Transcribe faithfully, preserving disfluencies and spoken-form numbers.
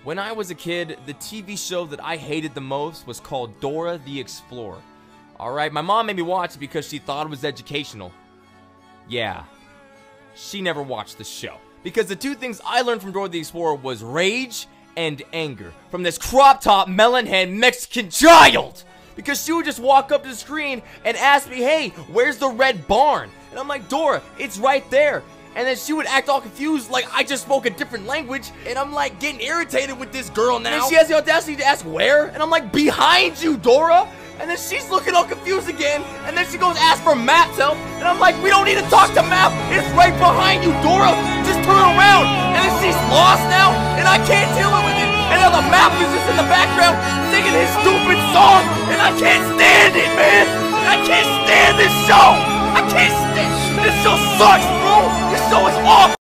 When I was a kid, the T V show that I hated the most was called Dora the Explorer. Alright, my mom made me watch it because she thought it was educational. Yeah, she never watched the show. Because the two things I learned from Dora the Explorer was rage and anger from this crop top, melon head Mexican child. Because she would just walk up to the screen and ask me, hey, where's the red barn? And I'm like, Dora, it's right there. And then she would act all confused like I just spoke a different language. And I'm like getting irritated with this girl now. And she has the audacity to ask where? And I'm like, behind you, Dora. And then she's looking all confused again. And then she goes ask for Map's help. And I'm like, we don't need to talk to Map. It's right behind you, Dora. Just turn around. And then she's lost now. And I can't deal with it. And now the Map is just in the background singing his stupid song. And I can't stand it, man. I can't stand this show. I can't stand it. This show sucks, bro. This show is awful.